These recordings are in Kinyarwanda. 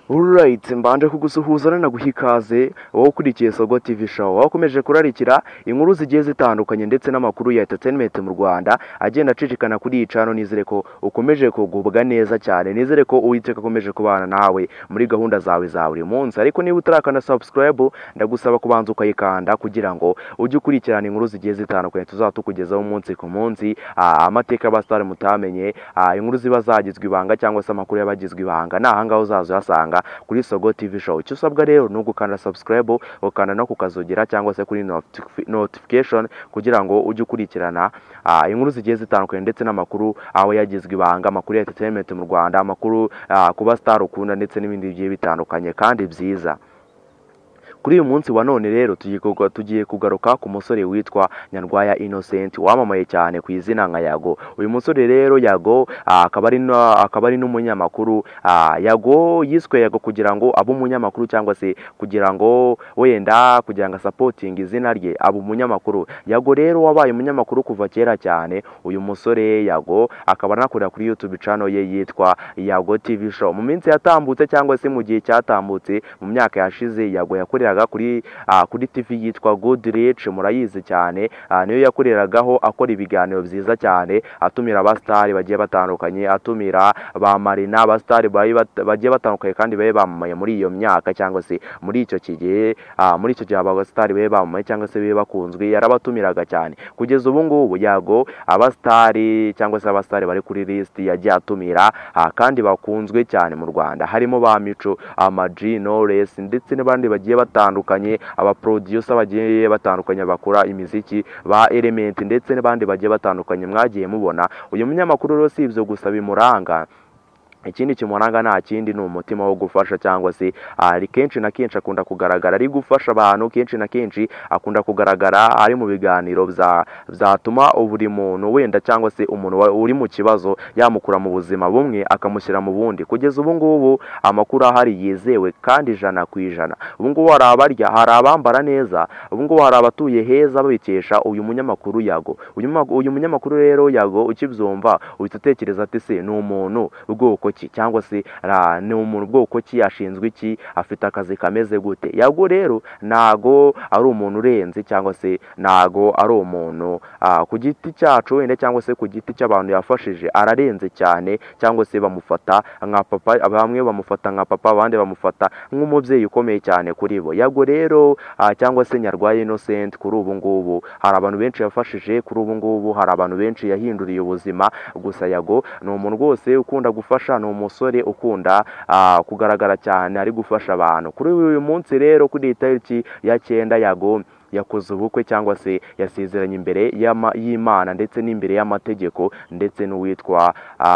Alright, mbanje kugusuhuza nanaguha ikaze wowe ukurikiye Sogo TV show. Wakomeje kurarikira inkuru zigiye zitandukanye ndetse n'amakuru ya entertainment mu Rwanda agenda acicikana kuri iyi channel. Nizere ko ukomeje kugubwa neza cyane, nizere ko Uwiteka akomeje kubana nawe muri gahunda zawe za buri munsi. Ariko niba utarakana subscribe, ndagusaba kubanza ukayikanda kugira ngo ujye ukurikirana inkuru zigiye zitandukanye tuzatukugezaho umunsi ku munsi, amateka y'abastar mutamenye, inkuru ziba zagizwe ibanga cyangwa se amakuru y'abagizwe ibanga. Nahanga uzazo yasanga kuri Sogo TV show. Icyo usabwa rero ni ugukanda subscribe, ukanda no kukazogera cyangwa se kuri notification kugira ngo ujye ukurikirana inkuru zigiye zitandukanye ndetse n'amakuru aho yagizwe ibanga, amakuru ya entertainment mu Rwanda, amakuru kuba star ukunda ndetse n'ibindi bigiye bitandukanye kandi byiza. Kuri uyu munsi wa none rero tugiye kugaruka ku musore witwa Nyarwaya Innocent wamamaye cyane ku izina nka Yago. Uyu musore rero Yago akaba ari n'umunyamakuru. Yago yiswe Yago kugira ngo abe umunyamakuru cyangwa se kugira ngo kugira ngo supporting izina rye abe umunyamakuru. Yago rero wabaye umunyamakuru kuva kera cyane. Uyu musore Yago akaba anakorera kuri YouTube channel ye yitwa Yago TV show. Mu minsi yatambutse cyangwa se mu gihe cyatambutse mu myaka yashize, Yago yakoreraga kuri TV yitwa Good Rich, murayizi cyane. Niyo yakoreragaho akora ibiganiro byiza cyane, atumira abastari bagiye batandukanye, atumira ba Marina, abastari bagiye batandukanye kandi baye bamamaye muri iyo myaka cyangwa se muri icyo gihe abastari baye bamamaye cyangwa se baye bakunzwe, yarabatumiraga cyane. Kugeza ubu ngubu Yago abastari cyangwa se abastari bari kuri list yagiye atumira kandi bakunzwe cyane mu Rwanda, harimo ba Mico, Ama-G, Knowless ndetse n'abandi bagiye batandukanye, aba producer bagiye batandukanye bakora imiziki, ba Element ndetse n'abandi bagiye batandukanye mwagiye mubona. Uyu munyamakuru rero si ibyo gusa bimuranga, ikindi kimuranga nta kindi ni umutima wo gufasha, cyangwa se ari kenshi na kenshi akunda kugaragara ari gufasha abantu, kenshi na kenshi akunda kugaragara ari mu biganiro byatuma buri muntu wenda cyangwa se umuntu uri mu kibazo yamukura mu buzima bumwe akamushyira mu bundi. Kugeza ubu ngubu amakuru ahari yizewe kandi 100%. Ubu ngubu hari abarya, hari abambara neza, ubu ngubu hari abatuye heza babikesha uyu munyamakuru Yago. Uyu munyamakuru rero Yago ukibyumva uhita utekereza ati se ni umuntu ubwoko cyangwa se ni umuntu bwoko ki, ashinzwe iki, afite akazi kameze gute? Yago rero nago ari umuntu urenze cyangwa se nago ari umuntu ku giti cyacu wenda cyangwa se ku giti cy'abantu yafashije ararenze cyane, cyangwa se bamufata nka papa, bamwe bamufata nka papa, abandi bamufata nk'umubyeyi ukomeye cyane kuri bo. Yago rero cyangwa se Nyarwaya Innocent kuri ubu ngubu hari abantu benshi yafashije, kuri ubu ngubu hari abantu benshi yahinduriye ubuzima. Gusa Yago ni umuntu rwose ukunda gufasha, ni umusore ukunda kugaragara cyane ari gufasha abantu. Kuri uyu munsi rero kuri itariki ya 9 Yago yakoze ubukwe cyangwa se yasezeranye imbere y'Imana ndetse n'imbere y'amategeko, ndetse n'uwitwa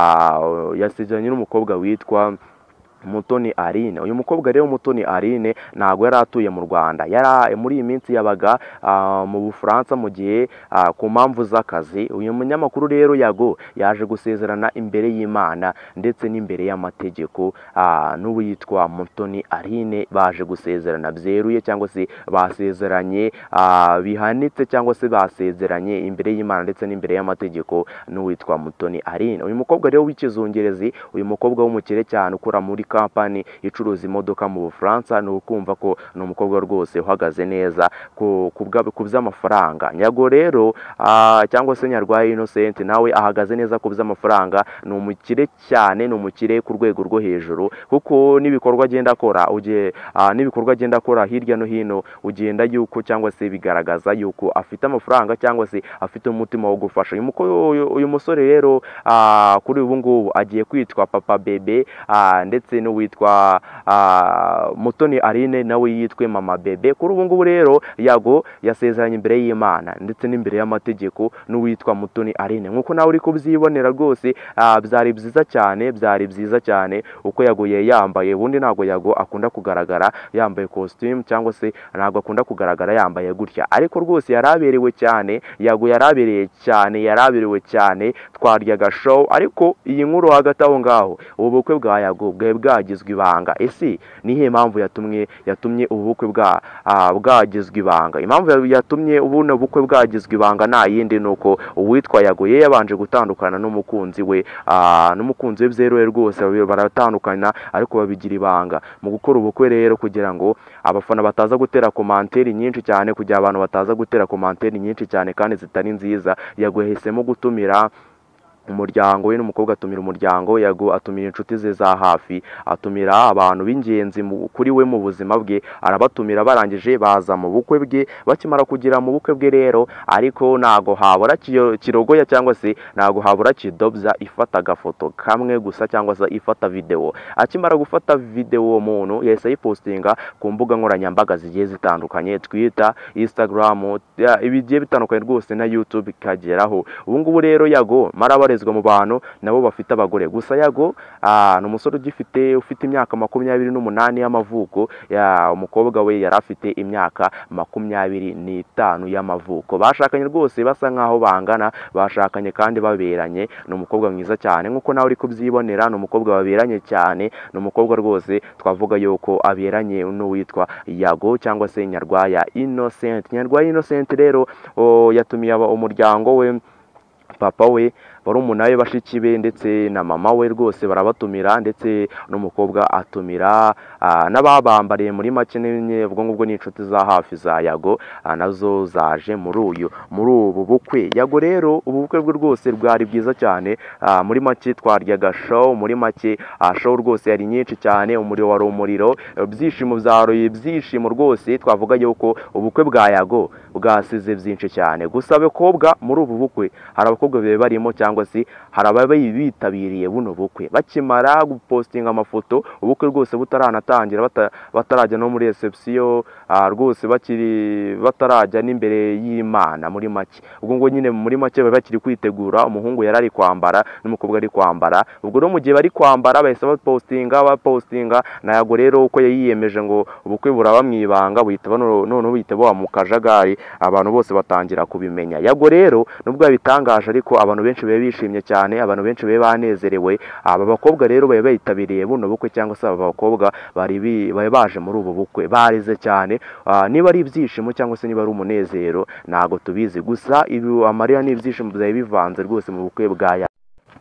yasezeranye n'umukobwa witwa Mutoni Aline. Uyu mukobwa rero Mutoni Aline ntago yari atuye mu Rwanda, yari muri iyi minsi yabaga mu Bufaransa mu gihe ku mpamvu z'akazi. Uyu munyamakuru rero Yago yaje gusezerana imbere y'Imana ndetse n'imbere y'amategeko n'uwitwa Mutoni Aline, baje gusezerana byeruye cyangwa se basezeranye bihanitse cyangwa se basezeranye imbere y'Imana ndetse n'imbere y'amategeko n'uwitwa Mutoni Aline. Uyu mukobwa rero w'ikizungerezi, uyu mukobwa w'umukire cyane ukora muri kampani icuruza imodoka mu Bufaransa, ni ukumva ko ni umukobwa rwose uhagaze neza ku by'amafaranga. Yago rero cyangwa se Nyarwaya Innocent nawe ahagaze neza ku by'amafaranga, ni umukire cyane, ni umukire ku rwego rwo hejuru, kuko n'ibikorwa agenda akora hirya no hino ugenda yuko cyangwa se bigaragaza yuko afite amafaranga cyangwa se afite umutima wo gufasha. Uyu musore rero kuri ubu ngubu agiye kwitwa Papa Bebe, ndetse n'uwitwa Mutoni Aline nawe yitwe Mama Bebe. Kuri ubu ngubu rero Yago yasezeranye imbere y'Imana ndetse n'imbere y'amategeko n'uwitwa Mutoni Aline, nkuko nawe uri kubyibonera rwose. Byari byiza cyane uko Yago yambaye. Ubundi ntago Yago akunda kugaragara yambaye costume cyangwa se ntago akunda kugaragara yambaye gutya, ariko rwose yaraberewe cyane. Yago yaraberewe cyane, twaryaga show. Ariko iyi nkuru hagati aho ngaho, ubukwe bwa Yago bwagizwe ibanga. Ese nihe mpamvu yatumye ubukwe bwagizwe ibanga? Impamvu yatumye ubuno bukwe bwagizwe ibanga nta yindi nuko uwitwa Yago yabanje gutandukana n'umukunzi we byeruye rwose, baratandukana ariko babigira ibanga mu gukora ubukwe rero, kugira ngo abafana bataza gutera komanteri nyinshi cyane, kugira abantu bataza gutera komanteri nyinshi cyane kandi zitari nziza. Yago yahisemo gutumira umuryango we n'umukobwa, atumira umuryango. Yago atumira inshuti ze za hafi, atumira abantu b'ingenzi kuri we mu buzima bwe, arabatumira. Barangije baza mu bukwe bwe. Bakimara kugira mu bukwe bwe rero, ariko ntago habura kirogoya cyangwa se ntago habura kidobya ifata agafoto kamwe gusa cyangwa se ifata video. Akimara gufata video uwo muntu yahise ayipostinga ku mbuga nkoranyambaga zigiye zitandukanye, Twitter, Instagram, ibigiye bitandukanye rwose, na YouTube ikageraho. Ubu ngubu rero Yago marabarezwa mu bantu nabo bafite abagore. Gusa Yago ni umusore ufite imyaka 28 y'amavuko. Umukobwa we yari afite imyaka 25 y'amavuko. Bashakanye rwose basa nkaho bangana, bashakanye kandi baberanye. Ni umukobwa mwiza cyane nkuko nawe uri kubyibonera, ni umukobwa baberanye cyane, ni umukobwa rwose twavuga yuko aberanye n'uwitwa Yago cyangwa se Nyarwaya Innocent. Nyarwaya Innocent rero yatumiye umuryango we, papa we, barumuna be, bashiki be ndetse na mama we rwose barabatumira, ndetse n'umukobwa atumira n'ababambariye muri make n'enye. Ubwo ngubwo ni inshuti za hafi za Yago, nazo zaje muri ubu bukwe. Yago rero ubu bukwe bwe rwose bwari bwiza cyane. Muri make twaryaga show, muri make show rwose yari nyinshi cyane, umuriro wari umuriro, ibyishimo byaroye ibyishimo rwose. Twavuga yuko ubukwe bwa Yago bwasize byinshi cyane. Gusa abakobwa muri ubu bukwe, hari abakobwa barimo cyangwa se hari ababayi bitabiriye buno bukwe. Bakimara gupostinga amafoto ubukwe rwose butaranatangira, batarajya no muri reception rwose, batarajya n'imbere y'Imana muri make. Ubwo ngo nyine muri make bakiri kwitegura, umuhungu yarari kwambara n'umukobwa ari kwambara. Ubwo rero mu gihe bari kwambara bahise bapostinga na Yago rero uko yiyemeje ngo ubukwe buraba mwibanga, noneho bahita bawa mu kajagari, abantu bose batangira kubimenya. Yago rero nubwo yabitangaje ariko abantu benshi babe bishimye cyane, abantu benshi babe banezerewe. Aba bakobwa rero babe bayitabiriye buno bukwe, cyangwa se aba bakobwa bari baje muri ubu bukwe barize cyane. Niba ari ibyishimo cyangwa se niba ari umunezero ntago tubizi, gusa ibi amarira n'ibyishimo byawe bivanze rwose mu bukwe bwa Yago.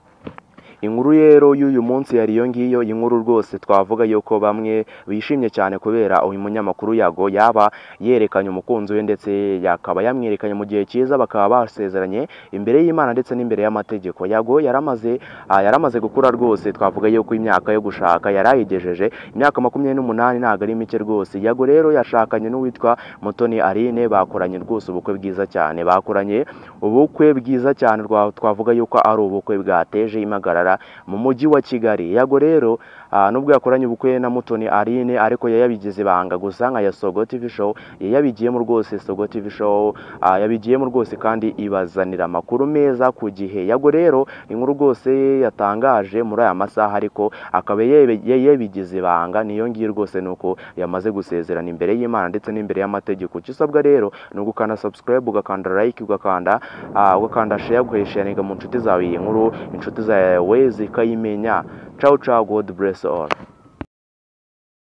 Inkuru rero y'uyu munsi yari iyo ngiyo. Inkuru rwose twavuga yuko bamwe bishimye cyane kubera uyu munyamakuru Yago yaba yerekanye umukunzi we, ndetse yakaba yamwerekanye mu gihe cyiza, bakaba basezeranye imbere y'Imana ndetse n'imbere y'amategeko. Yago yaramaze gukura rwose, twavuga yuko imyaka yo gushaka yarayigejeje, imyaka 28 ntago ari mike rwose. Yago rero yashakanye n'uwitwa Mutoni Aline, bakoranye rwose ubukwe bwiza cyane, bakoranye ubukwe bwiza cyane, twavuga yuko ari ubukwe bwateje impagarara mu mujyi wa Kigali. Yago rero nubwo yakoranye ubukwe na Mutoni Aline ariko yabigize ibanga. Gusa nka ya Sogo TV show yabigiyemo rwose, Sogo TV show yabigiyemo rwose kandi ibazanira amakuru meza ku gihe. Yago rero inkuru rwose yatangaje muri aya masaha, ariko akaba yabigize ibanga. Niyo ngiye rwose nuko yamaze gusezerana imbere y'Imana ndetse n'imbere y'amategeko. Cisabwa rero no gukanda subscribe, ugakanda like, ugakanda share, ugasharinga mu nshuti zawe iyi nkuru, inshuti zawe zikayimenya. Ciao, God bless all.